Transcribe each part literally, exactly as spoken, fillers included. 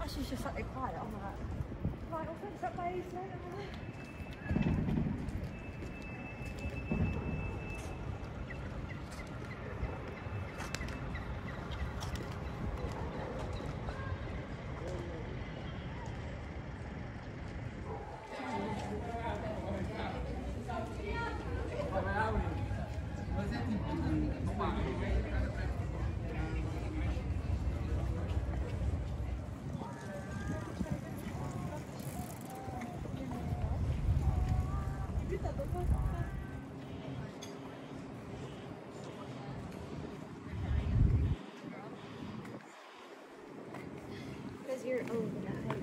Oh, she's just sat there quiet. I'm like, right, I'll fix that base later. Because you're over that.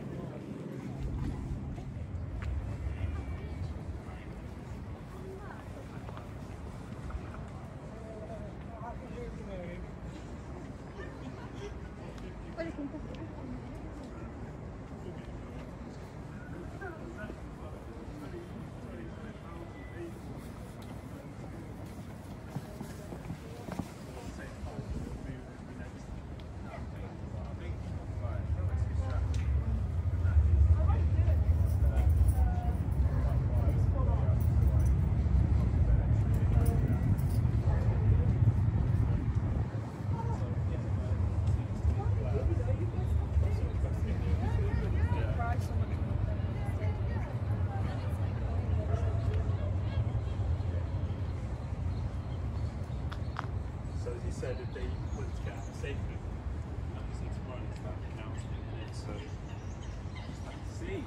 So as you said, if they wanted to get out safely, obviously tomorrow is that announcement in it, so just have to see.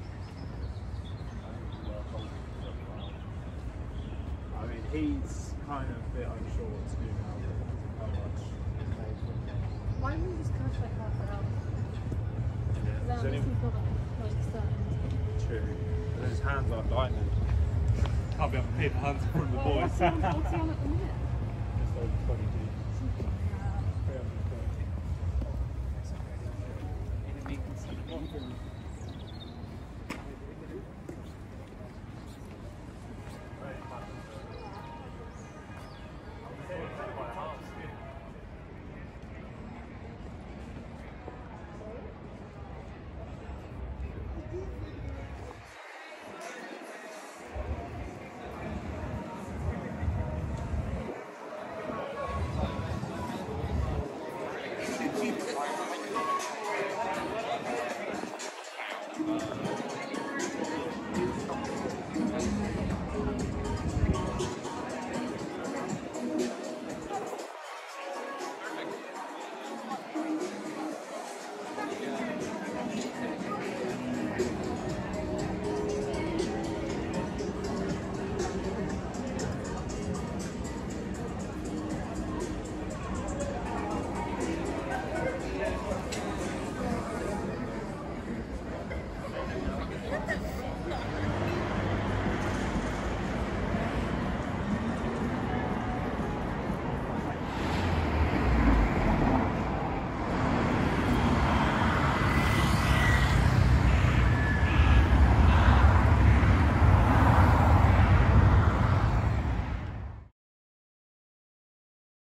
I mean, he's kind of a bit unsure what to do now because of how much is made from him. Why don't we just catch like half an hour? Yeah. Then Only... like certain. True. But his hands are lightning. Can't be able to pay the hands from the boys. What's he on, what's he on at the minute? Just over twenty G. Yeah. three hundred thirty.